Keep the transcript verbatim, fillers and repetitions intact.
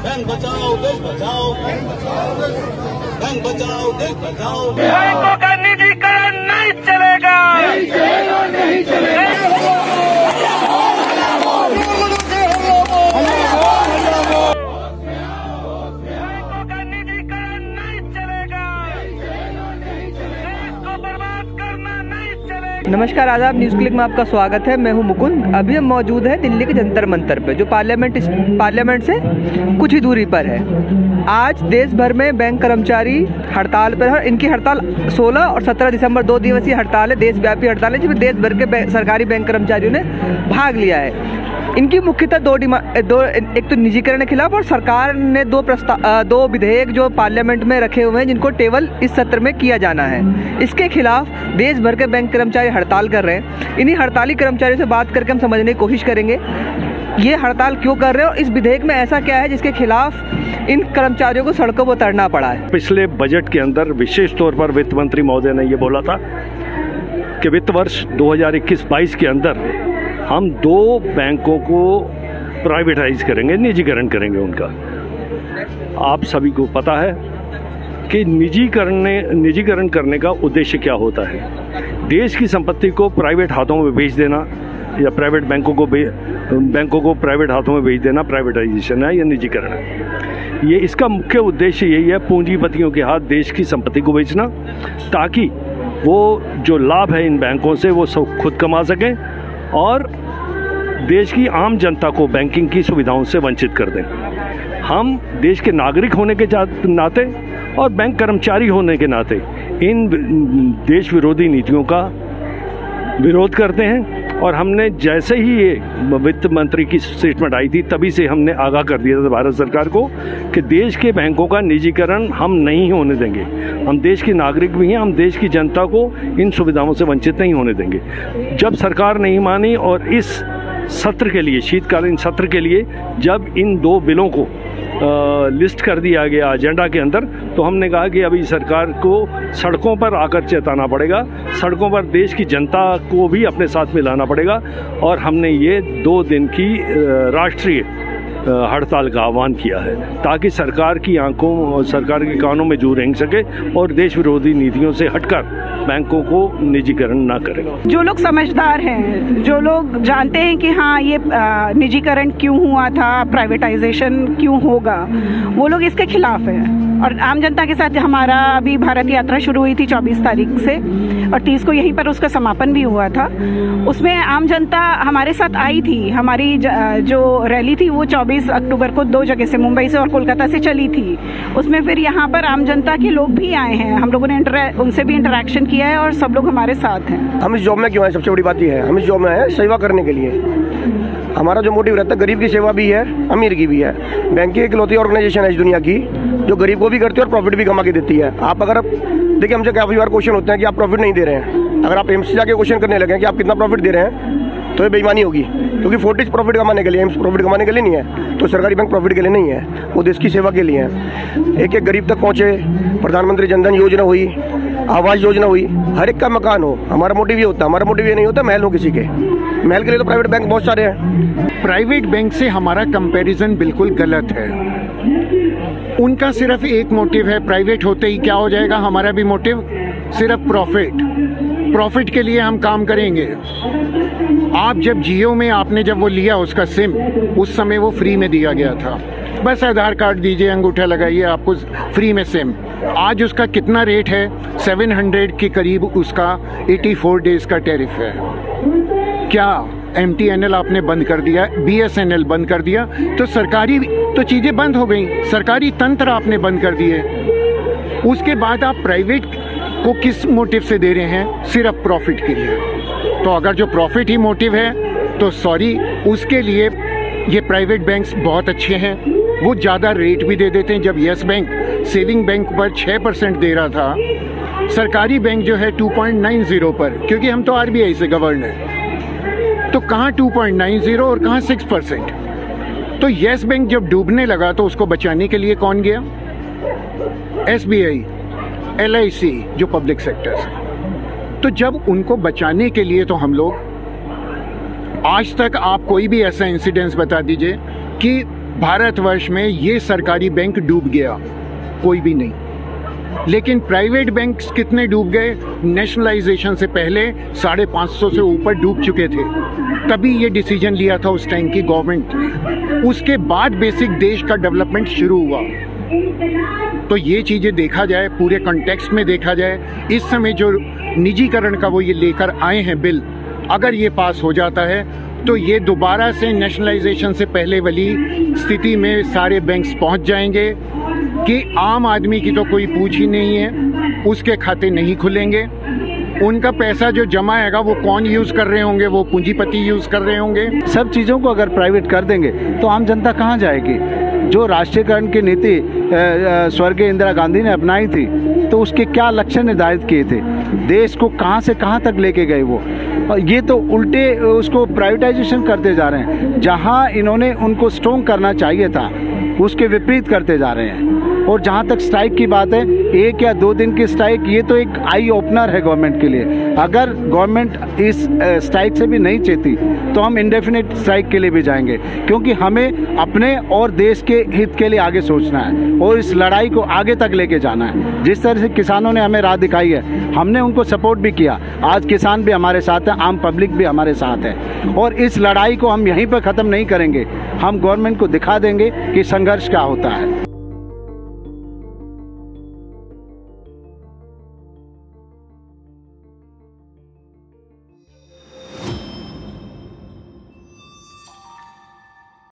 Bank बचाओ देश बचाओ, बैंक बचाओ देश बचाओ। बैंकों का निजीकरण नहीं चलेगा, नहीं चलेगा, नहीं चलेगा। नमस्कार, आदाब। न्यूज़ क्लिक में आपका स्वागत है। मैं हूं मुकुंद। अभी हम मौजूद हैं दिल्ली के जंतर मंतर पे, जो पार्लियामेंट पार्लियामेंट से कुछ ही दूरी पर है। आज देश भर में बैंक कर्मचारी हड़ताल पर है। इनकी हड़ताल सोलह और सत्रह दिसंबर दो दिवसीय हड़ताल है, देशव्यापी हड़ताल है, जिसमें देश भर के सरकारी बैंक कर्मचारियों ने भाग लिया है। इनकी मुख्यतः दो डिमांड दो एक तो निजीकरण के खिलाफ, और सरकार ने दो प्रस्ताव दो विधेयक जो पार्लियामेंट में रखे हुए हैं, जिनको टेबल इस सत्र में किया जाना है। इसके खिलाफ देश भर के बैंक कर्मचारी हड़ताल कर रहे हैं। इन्हीं हड़ताली कर्मचारियों से बात करके हम समझने की कोशिश करेंगे ये हड़ताल क्यों कर रहे हैं और इस विधेयक में ऐसा क्या है जिसके खिलाफ इन कर्मचारियों को सड़कों पर उतरना पड़ा है। पिछले बजट के अंदर विशेष तौर पर वित्त मंत्री महोदय ने ये बोला था कि वित्त वर्ष दो हज़ार इक्कीस बाईस के अंदर हम दो बैंकों को प्राइवेटाइज करेंगे, निजीकरण करेंगे उनका। आप सभी को पता है कि निजीकरण निजीकरण करने का उद्देश्य क्या होता है। देश की संपत्ति को प्राइवेट हाथों में बेच देना या प्राइवेट बैंकों को बैंकों को प्राइवेट हाथों में बेच देना प्राइवेटाइजेशन है या निजीकरण है। ये इसका मुख्य उद्देश्य यही है, पूंजीपतियों के हाथ देश की संपत्ति को बेचना, ताकि वो जो लाभ है इन बैंकों से वो सब खुद कमा सकें और देश की आम जनता को बैंकिंग की सुविधाओं से वंचित कर दें। हम देश के नागरिक होने के नाते और बैंक कर्मचारी होने के नाते इन देश विरोधी नीतियों का विरोध करते हैं। और हमने जैसे ही ये वित्त मंत्री की स्टेटमेंट आई थी, तभी से हमने आगाह कर दिया था भारत सरकार को कि देश के बैंकों का निजीकरण हम नहीं होने देंगे। हम देश के नागरिक भी हैं, हम देश की जनता को इन सुविधाओं से वंचित नहीं होने देंगे। जब सरकार नहीं मानी और इस सत्र के लिए, शीतकालीन सत्र के लिए, जब इन दो बिलों को आ, लिस्ट कर दिया गया एजेंडा के अंदर, तो हमने कहा कि अभी सरकार को सड़कों पर आकर चेताना पड़ेगा, सड़कों पर देश की जनता को भी अपने साथ में लाना पड़ेगा। और हमने ये दो दिन की राष्ट्रीय हड़ताल का आह्वान किया है, ताकि सरकार की आंखों और सरकार के कानों में जू रेंग सके और देश विरोधी नीतियों से हटकर बैंकों को निजीकरण ना करेगा। जो लोग समझदार हैं, जो लोग जानते हैं कि हाँ ये निजीकरण क्यों हुआ था, प्राइवेटाइजेशन क्यों होगा, वो लोग इसके खिलाफ हैं। और आम जनता के साथ हमारा अभी भारत यात्रा शुरू हुई थी चौबीस तारीख से, और तीस को यहीं पर उसका समापन भी हुआ था। उसमें आम जनता हमारे साथ आई थी। हमारी जो रैली थी वो चौबीस अक्टूबर को दो जगह से, मुंबई से और कोलकाता से चली थी। उसमें फिर यहाँ पर आम जनता के लोग भी आए हैं, हम लोगों ने उनसे भी इंटरेक्शन किया है और सब लोग हमारे साथ हैं। हम इस जॉब में क्यों आए, सबसे बड़ी बात यह है, हम इस जॉब में आए सेवा करने के लिए। हमारा जो मोटिव रहता है, गरीब की सेवा भी है, अमीर की भी है। बैंक की इकलौती ऑर्गेनाइजेशन है इस दुनिया की जो गरीब को भी करती है और प्रॉफिट भी कमा के देती है। आप अगर देखिए, हमसे काफ़ी बार क्वेश्चन होते हैं कि आप प्रॉफिट नहीं दे रहे हैं। अगर आप एम्स से जाके क्वेश्चन करने लगे कि आप कितना प्रॉफिट दे रहे हैं, तो ये बेईमानी होगी, क्योंकि फोर्टिस प्रॉफिट कमाने के लिए, एम्स प्रॉफिट कमाने के लिए नहीं है, तो सरकारी बैंक प्रॉफिट के लिए नहीं है, वो देश की सेवा के लिए है। एक एक गरीब तक पहुँचे, प्रधानमंत्री जनधन योजना हुई, आवास योजना हुई, हर एक का मकान हो। हमारा मोटिव ये होता है। हमारा मोटिव ये नहीं होता महल हो किसी के। महल के लिए तो प्राइवेट बैंक बहुत सारे हैं। प्राइवेट बैंक से हमारा कंपैरिजन बिल्कुल गलत है। उनका सिर्फ एक मोटिव है, प्राइवेट होते ही क्या हो जाएगा, हमारा भी मोटिव सिर्फ प्रॉफिट। प्रॉफिट के लिए हम काम करेंगे। आप जब जियो में आपने जब वो लिया उसका सिम, उस समय वो फ्री में दिया गया था। बस आधार कार्ड दीजिए, अंगूठा लगाइए, आपको फ्री में सिम। आज उसका कितना रेट है, सात सौ के करीब उसका चौरासी डेज का टैरिफ है। क्या एम टी एन एल आपने बंद कर दिया, बी एस एन एल बंद कर दिया, तो सरकारी तो चीज़ें बंद हो गई, सरकारी तंत्र आपने बंद कर दिए। उसके बाद आप प्राइवेट को किस मोटिव से दे रहे हैं, सिर्फ प्रॉफिट के लिए। तो अगर जो प्रॉफिट ही मोटिव है तो सॉरी, उसके लिए ये प्राइवेट बैंक्स बहुत अच्छे हैं, वो ज़्यादा रेट भी दे देते हैं। जब यस बैंक सेविंग बैंक पर छः परसेंट दे रहा था, सरकारी बैंक जो है टू पॉइंट नाइन ज़ीरो पर, क्योंकि हम तो आर बी आई से गवर्न है, तो कहाँ टू पॉइंट नाइन ज़ीरो और कहाँ सिक्स परसेंट। तो यस बैंक जब डूबने लगा तो उसको बचाने के लिए कौन गया, S B I, L I C जो पब्लिक सेक्टर्स है। तो जब उनको बचाने के लिए, तो हम लोग आज तक आप कोई भी ऐसा इंसिडेंस बता दीजिए कि भारतवर्ष में ये सरकारी बैंक डूब गया, कोई भी नहीं। लेकिन प्राइवेट बैंक्स कितने डूब गए? नेशनलाइजेशन से पहले साढ़े पाँच सौ से ऊपर डूब चुके थे। तभी ये डिसीजन लिया था उस टाइम की गवर्नमेंट ने। उसके बाद बेसिक देश का डेवलपमेंट शुरू हुआ। तो ये चीज़ें देखा जाए, पूरे कॉन्टेक्स्ट में देखा जाए, इस समय जो निजीकरण का वो ये लेकर आए हैं बिल, अगर ये पास हो जाता है तो ये दोबारा से नेशनलाइजेशन से पहले वाली स्थिति में सारे बैंक्स पहुंच जाएंगे कि आम आदमी की तो कोई पूछ ही नहीं है, उसके खाते नहीं खुलेंगे। उनका पैसा जो जमा आएगा वो कौन यूज़ कर रहे होंगे? वो पूंजीपति यूज़ कर रहे होंगे। सब चीज़ों को अगर प्राइवेट कर देंगे तो आम जनता कहाँ जाएगी? जो राष्ट्रीयकरण की नीति स्वर्गीय इंदिरा गांधी ने अपनाई थी, तो उसके क्या लक्ष्य निर्धारित किए थे? देश को कहाँ से कहाँ तक लेके गए वो? ये तो उल्टे उसको प्राइवेटाइजेशन करते जा रहे हैं। जहाँ इन्होंने उनको स्ट्रॉन्ग करना चाहिए था, उसके विपरीत करते जा रहे हैं। और जहाँ तक स्ट्राइक की बात है, एक या दो दिन की स्ट्राइक, ये तो एक आई ओपनर है गवर्नमेंट के लिए। अगर गवर्नमेंट इस स्ट्राइक से भी नहीं चेती तो हम इंडेफिनिट स्ट्राइक के लिए भी जाएंगे, क्योंकि हमें अपने और देश के हित के लिए आगे सोचना है और इस लड़ाई को आगे तक लेके जाना है। जिस तरह से किसानों ने हमें राह दिखाई है, हमने उनको सपोर्ट भी किया। आज किसान भी हमारे साथ है, आम पब्लिक भी हमारे साथ है, और इस लड़ाई को हम यहीं पर ख़त्म नहीं करेंगे। हम गवर्नमेंट को दिखा देंगे कि संघर्ष क्या होता है।